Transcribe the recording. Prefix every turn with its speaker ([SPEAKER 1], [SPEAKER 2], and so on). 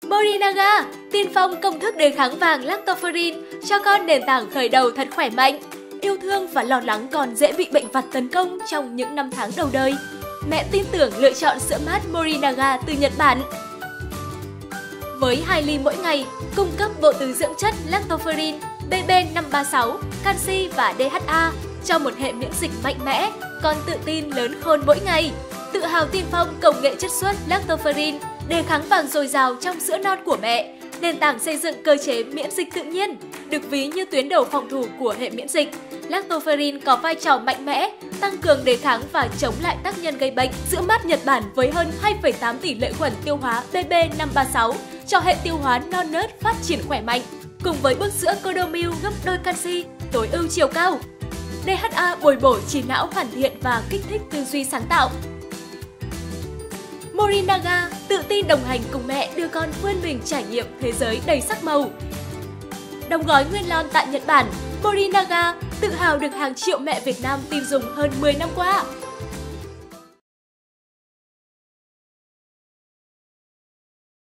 [SPEAKER 1] Morinaga, tiên phong công thức đề kháng vàng lactoferrin cho con nền tảng khởi đầu thật khỏe mạnh. Yêu thương và lo lắng con dễ bị bệnh vặt tấn công trong những năm tháng đầu đời. Mẹ tin tưởng lựa chọn sữa mát Morinaga từ Nhật Bản. Với 2 ly mỗi ngày, cung cấp bộ tứ dưỡng chất lactoferrin, BB536, canxi và DHA cho một hệ miễn dịch mạnh mẽ, con tự tin lớn khôn mỗi ngày. Tự hào tiên phong công nghệ chiết xuất lactoferrin, đề kháng vàng dồi dào trong sữa non của mẹ, nền tảng xây dựng cơ chế miễn dịch tự nhiên, được ví như tuyến đầu phòng thủ của hệ miễn dịch. Lactoferrin có vai trò mạnh mẽ, tăng cường đề kháng và chống lại tác nhân gây bệnh. Sữa mát Nhật Bản với hơn 2,8 tỷ lệ khuẩn tiêu hóa BB536 cho hệ tiêu hóa non nớt phát triển khỏe mạnh. Cùng với bước sữa Codomil gấp đôi canxi, tối ưu chiều cao. DHA bồi bổ trí não hoàn thiện và kích thích tư duy sáng tạo. Morinaga tự tin đồng hành cùng mẹ đưa con quên mình trải nghiệm thế giới đầy sắc màu. Đóng gói nguyên lon tại Nhật Bản, Morinaga tự hào được hàng triệu mẹ Việt Nam tin dùng hơn 10 năm qua.